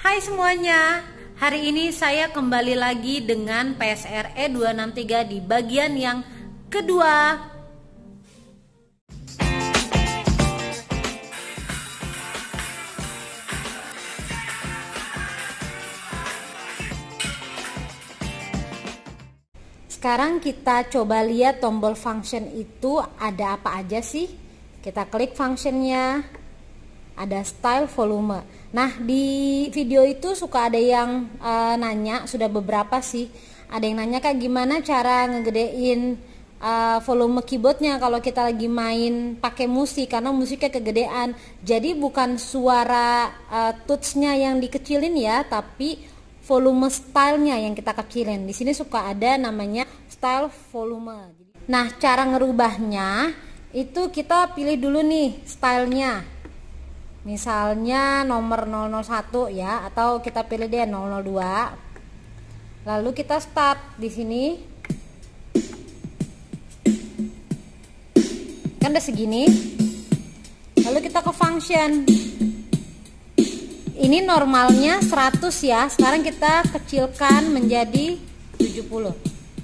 Hai semuanya, hari ini saya kembali lagi dengan PSR E263 di bagian yang kedua. Sekarang kita coba lihat tombol function itu ada apa aja sih. Kita klik functionnya, ada style volume. Nah, di video itu suka ada yang nanya, sudah beberapa sih. Ada yang nanya kayak gimana cara ngegedein volume keyboardnya kalau kita lagi main pakai musik, karena musiknya kegedean. Jadi bukan suara touchnya yang dikecilin ya, tapi volume stylenya yang kita kecilin. Di sini suka ada namanya style volume. Nah, cara ngerubahnya itu kita pilih dulu nih stylenya. Misalnya nomor 001 ya, atau kita pilih deh 002. Lalu kita start di sini. Kan udah segini. Lalu kita ke function. Ini normalnya 100 ya. Sekarang kita kecilkan menjadi 70.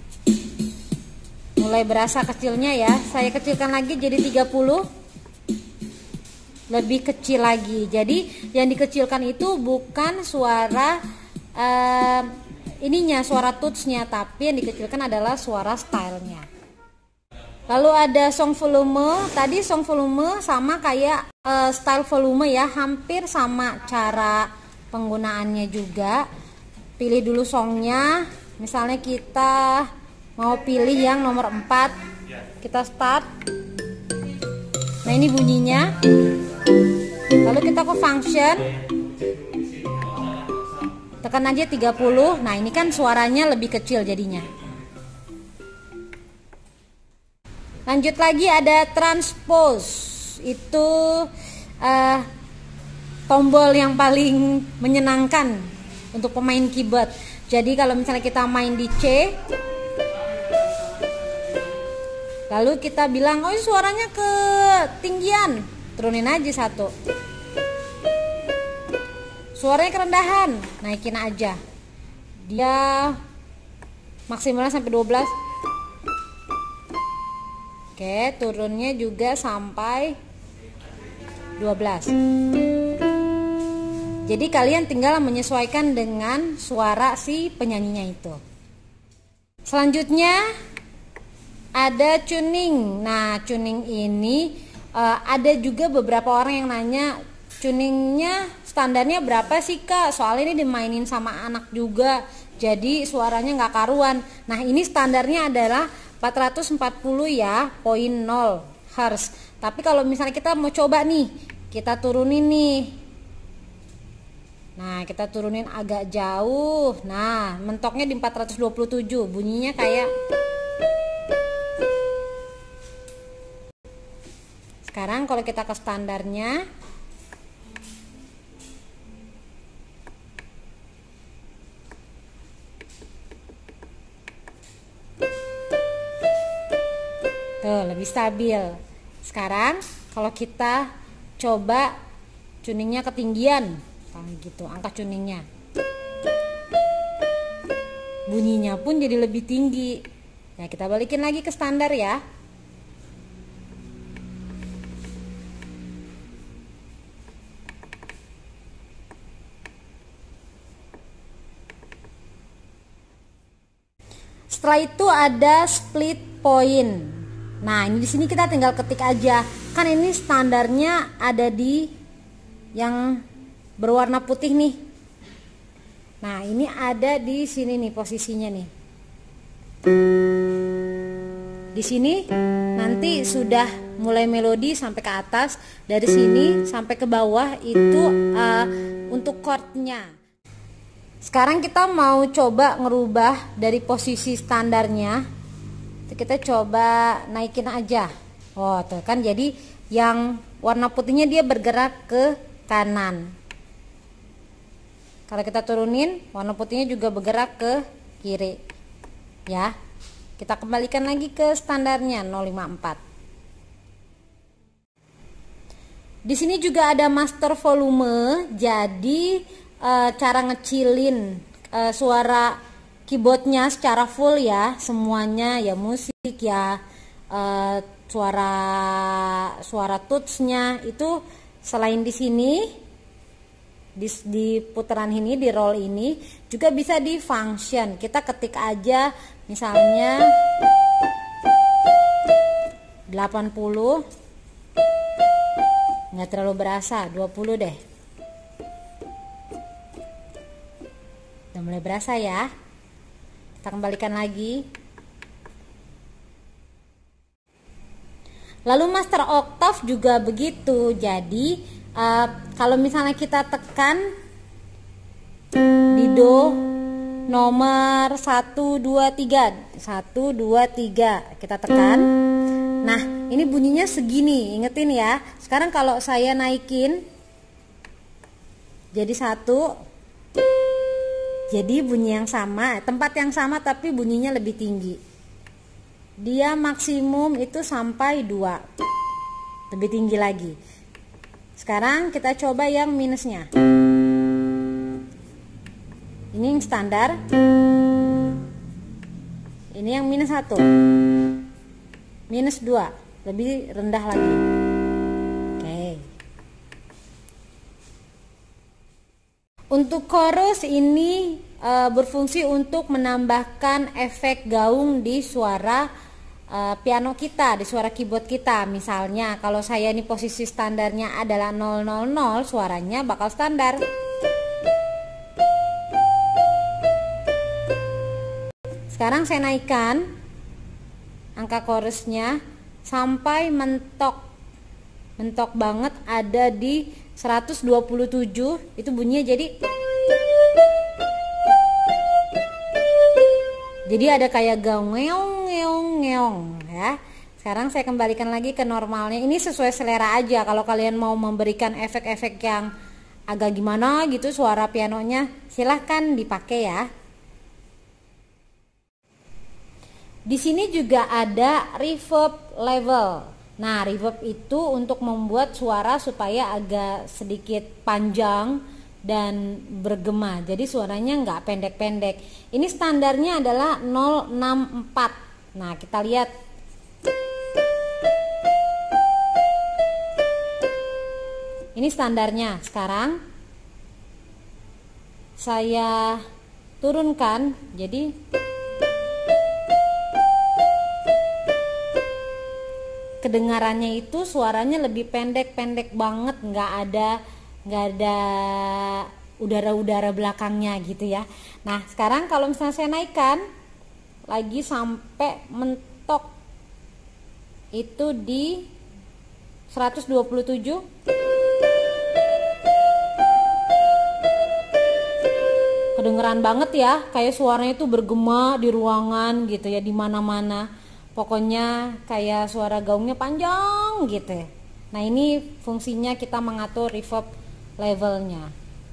Mulai berasa kecilnya ya. Saya kecilkan lagi jadi 30. Lebih kecil lagi. Jadi yang dikecilkan itu bukan suara suara touchnya, tapi yang dikecilkan adalah suara stylenya. Lalu ada song volume. Tadi song volume sama kayak style volume ya, hampir sama cara penggunaannya juga. Pilih dulu songnya. Misalnya kita mau pilih yang nomor 4. Kita start. Nah, ini bunyinya. Lalu kita ke function. Tekan aja 30. Nah, ini kan suaranya lebih kecil jadinya. Lanjut lagi ada transpose. Itu tombol yang paling menyenangkan untuk pemain keyboard. Jadi kalau misalnya kita main di C, lalu kita bilang, oh suaranya ketinggian, turunin aja 1. Suaranya kerendahan, naikin aja. Dia maksimalnya sampai 12. Oke, turunnya juga sampai 12. Jadi kalian tinggal menyesuaikan dengan suara si penyanyinya itu. Selanjutnya ada tuning. Nah, tuning ini ada juga beberapa orang yang nanya, tuningnya standarnya berapa sih Kak? Soalnya ini dimainin sama anak juga, jadi suaranya nggak karuan. Nah, ini standarnya adalah 440 ya, 0.0 Hz. Tapi kalau misalnya kita mau coba nih, kita turunin nih. Nah, kita turunin agak jauh. Nah, mentoknya di 427. Bunyinya kayak. Sekarang kalau kita ke standarnya, tuh lebih stabil. Sekarang kalau kita coba tuningnya ketinggian, gitu, angka tuningnya, bunyinya pun jadi lebih tinggi. Nah, kita balikin lagi ke standar ya. Setelah itu ada split point. Nah, ini di sini kita tinggal ketik aja. Kan ini standarnya ada di yang berwarna putih nih. Nah, ini ada di sini nih posisinya nih. Di sini nanti sudah mulai melodi sampai ke atas. Dari sini sampai ke bawah itu untuk chordnya. Sekarang kita mau coba ngerubah dari posisi standarnya. Kita coba naikin aja. Oh, tuh kan, jadi yang warna putihnya dia bergerak ke kanan. Kalau kita turunin, warna putihnya juga bergerak ke kiri. Ya. Kita kembalikan lagi ke standarnya 054. Di sini juga ada master volume. Jadi cara ngecilin suara keyboardnya secara full ya, semuanya ya, musik ya, suara touchnya itu selain di sini di putaran ini, di roll ini juga bisa di function. Kita ketik aja misalnya 80, nggak terlalu berasa, 20 deh. Udah mulai berasa ya. Kita kembalikan lagi. Lalu master octave juga begitu. Jadi kalau misalnya kita tekan di do nomor 1 2 3, 1 2 3 kita tekan. Nah, ini bunyinya segini, ingetin ya. Sekarang kalau saya naikin jadi 1, jadi bunyi yang sama, tempat yang sama tapi bunyinya lebih tinggi. Dia maksimum itu sampai 2, lebih tinggi lagi. Sekarang kita coba yang minusnya. Ini yang standar, ini yang minus 1, minus 2, lebih rendah lagi. Oke. Untuk chorus ini berfungsi untuk menambahkan efek gaung di suara piano kita, di suara keyboard kita. Misalnya kalau saya ini posisi standarnya adalah 000, suaranya bakal standar. Sekarang saya naikkan angka chorusnya sampai mentok banget, ada di 127. Itu bunyinya jadi ada kayak gaung ngeong ya. Sekarang saya kembalikan lagi ke normalnya. Ini sesuai selera aja. Kalau kalian mau memberikan efek-efek yang agak gimana gitu suara pianonya, silahkan dipakai ya. Di sini juga ada reverb level. Nah, reverb itu untuk membuat suara supaya agak sedikit panjang dan bergema. Jadi suaranya nggak pendek-pendek. Ini standarnya adalah 064. Nah, kita lihat. Ini standarnya. Sekarang saya turunkan jadi kedengarannya itu suaranya lebih pendek-pendek banget, nggak ada udara-udara belakangnya gitu ya. Nah, sekarang kalau misalnya saya naikkan lagi sampai mentok itu di 127, kedengeran banget ya, kayak suaranya itu bergema di ruangan gitu ya, di mana-mana. Pokoknya kayak suara gaungnya panjang gitu ya. Nah, ini fungsinya kita mengatur reverb levelnya.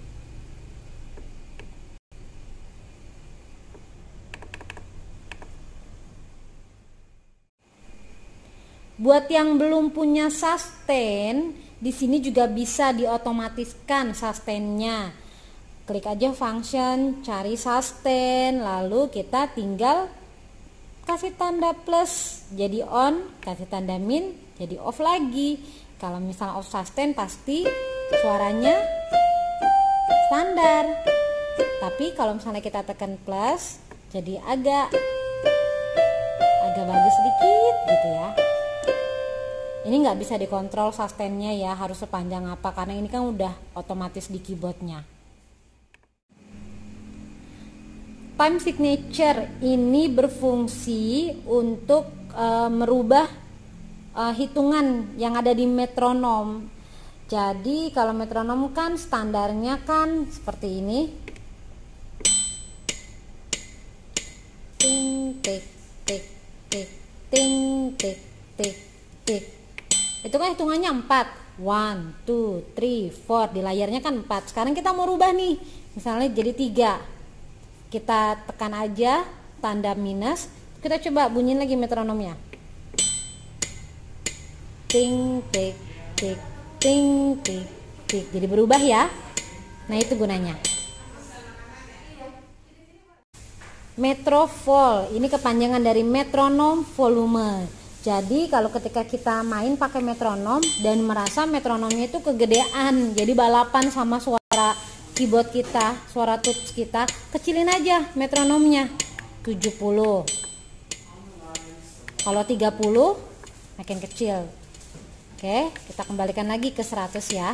Buat yang belum punya sustain, di sini juga bisa diotomatiskan sustainnya. Klik aja function, cari sustain, lalu kita tinggal kasih tanda plus jadi on, kasih tanda min jadi off lagi. Kalau misalnya off sustain pasti suaranya standar. Tapi kalau misalnya kita tekan plus jadi agak bagus sedikit gitu ya. Ini nggak bisa dikontrol sustainnya ya, harus sepanjang apa, karena ini kan udah otomatis di keyboardnya. Time signature ini berfungsi untuk merubah hitungan yang ada di metronom. Jadi kalau metronom kan standarnya kan seperti ini. Ting tik tik tik ting tik tik tik. Itu kan hitungannya 4. 1 2 3 4, di layarnya kan 4. Sekarang kita mau rubah nih. Misalnya jadi 3. Kita tekan aja tanda minus, kita coba bunyiin lagi metronomnya. Ting tik tik ting tik tik. Jadi berubah ya. Nah, itu gunanya. Metrovol, ini kepanjangan dari metronom volume. Jadi kalau ketika kita main pakai metronom dan merasa metronomnya itu kegedean, jadi balapan sama suara keyboard kita, suara tuts kita, kecilin aja metronomnya 70. Kalau 30 makin kecil. Oke, kita kembalikan lagi ke 100 ya.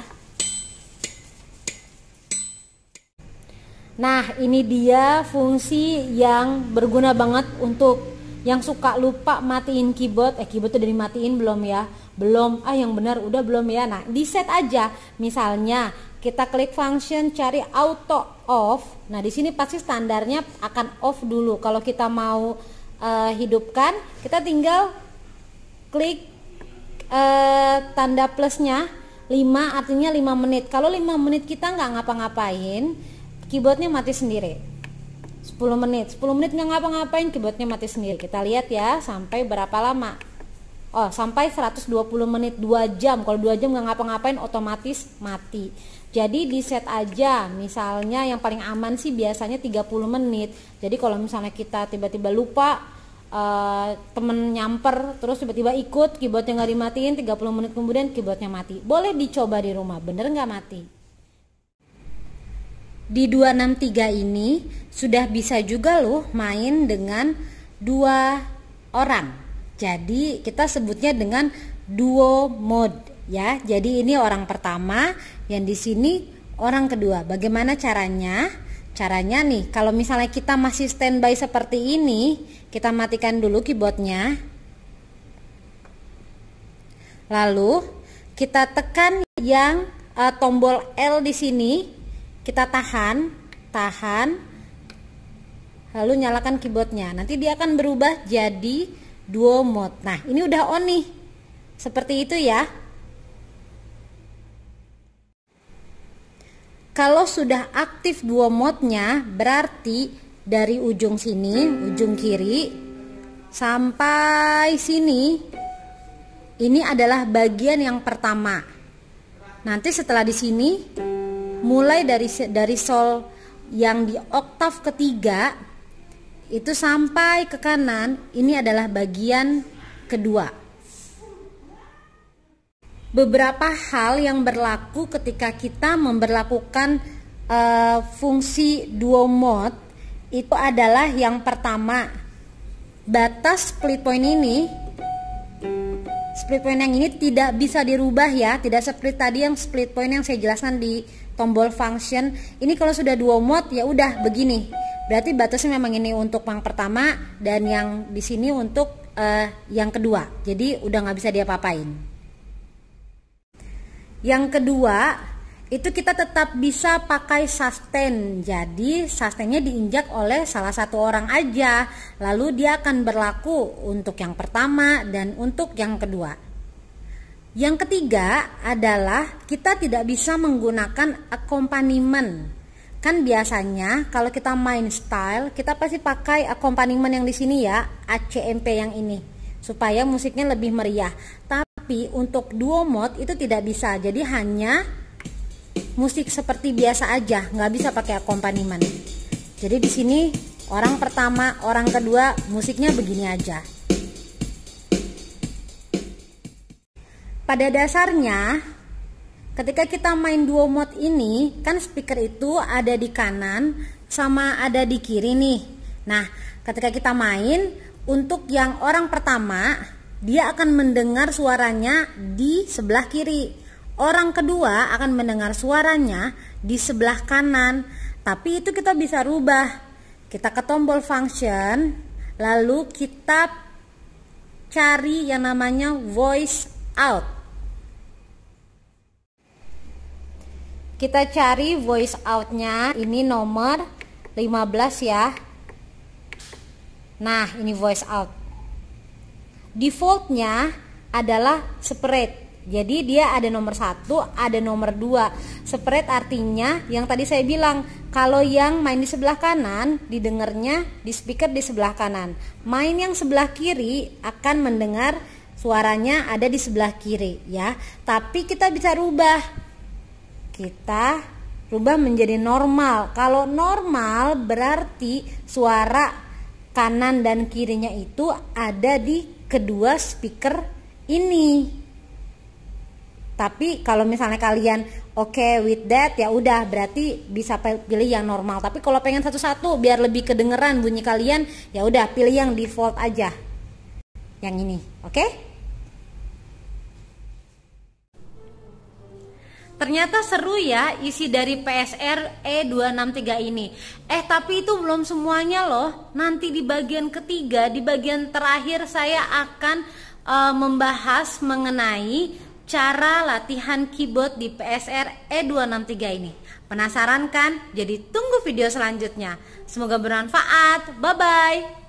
Nah, ini dia fungsi yang berguna banget untuk yang suka lupa matiin keyboard. Keyboard udah dimatiin belum ya? Belum. Yang benar udah belum ya? Nah, di set aja. Misalnya kita klik function cari auto off. Nah, di sini pasti standarnya akan off dulu. Kalau kita mau hidupkan, kita tinggal klik tanda plusnya 5, artinya 5 menit. Kalau 5 menit kita nggak ngapa-ngapain, keyboardnya mati sendiri. 10 menit nggak ngapa-ngapain, keyboardnya mati sendiri. Kita lihat ya sampai berapa lama. Sampai 120 menit, 2 jam. Kalau 2 jam nggak ngapa-ngapain otomatis mati. Jadi di set aja, misalnya yang paling aman sih biasanya 30 menit. Jadi kalau misalnya kita tiba-tiba lupa, temen nyamper terus tiba-tiba ikut, keyboardnya nggak dimatiin, 30 menit kemudian keyboardnya mati. Boleh dicoba di rumah, bener nggak mati. Di 263 ini sudah bisa juga loh main dengan 2 orang. Jadi kita sebutnya dengan duo mode ya. Jadi ini orang pertama, yang di sini orang kedua. Bagaimana caranya? Caranya nih, kalau misalnya kita masih standby seperti ini, kita matikan dulu keyboardnya. Lalu kita tekan yang tombol L di sini. Kita tahan, lalu nyalakan keyboardnya. Nanti dia akan berubah jadi duo mode. Nah, ini udah on nih, seperti itu ya. Kalau sudah aktif duo mode-nya, berarti dari ujung sini, ujung kiri sampai sini, ini adalah bagian yang pertama. Nanti setelah di sini, mulai dari sol yang di oktav ketiga itu sampai ke kanan, ini adalah bagian kedua. Beberapa hal yang berlaku ketika kita memberlakukan fungsi duo mode itu adalah yang pertama, batas split point ini. Split point yang ini tidak bisa dirubah ya, tidak seperti tadi yang split point yang saya jelaskan di tombol function. Ini kalau sudah duo mode ya udah begini. Berarti batasnya memang ini untuk yang pertama dan yang di sini untuk yang kedua. Jadi udah nggak bisa diapa-apain. Yang kedua itu kita tetap bisa pakai sustain. Jadi sustainnya diinjak oleh salah satu orang aja. Lalu dia akan berlaku untuk yang pertama dan untuk yang kedua. Yang ketiga adalah kita tidak bisa menggunakan accompaniment. Kan biasanya kalau kita main style, kita pasti pakai accompaniment yang di sini ya, ACMP yang ini, supaya musiknya lebih meriah. Tapi untuk duo mode itu tidak bisa. Jadi hanya musik seperti biasa aja, nggak bisa pakai accompaniment. Jadi di sini orang pertama, orang kedua, musiknya begini aja. Pada dasarnya, ketika kita main duo mode ini, kan speaker itu ada di kanan sama ada di kiri nih. Nah, ketika kita main, untuk yang orang pertama, dia akan mendengar suaranya di sebelah kiri. Orang kedua akan mendengar suaranya di sebelah kanan. Tapi itu kita bisa rubah. Kita ke tombol function, lalu kita cari yang namanya voice out. Kita cari voice out-nya, ini nomor 15 ya. Nah, ini voice out. Defaultnya adalah separate. Jadi dia ada nomor 1, ada nomor 2. Separate artinya yang tadi saya bilang, kalau yang main di sebelah kanan didengarnya di speaker di sebelah kanan. Main yang sebelah kiri akan mendengar suaranya ada di sebelah kiri ya. Tapi kita bisa rubah. Kita rubah menjadi normal. Kalau normal berarti suara kanan dan kirinya itu ada di kedua speaker ini. Tapi kalau misalnya kalian oke with that, ya udah berarti bisa pilih yang normal. Tapi kalau pengen satu-satu biar lebih kedengeran bunyi kalian, ya udah pilih yang default aja. Yang ini, oke? Ternyata seru ya isi dari PSR E263 ini. Tapi itu belum semuanya loh. Nanti di bagian ketiga, di bagian terakhir saya akan membahas mengenai cara latihan keyboard di PSR E263 ini. Penasaran kan? Jadi tunggu video selanjutnya. Semoga bermanfaat. Bye bye.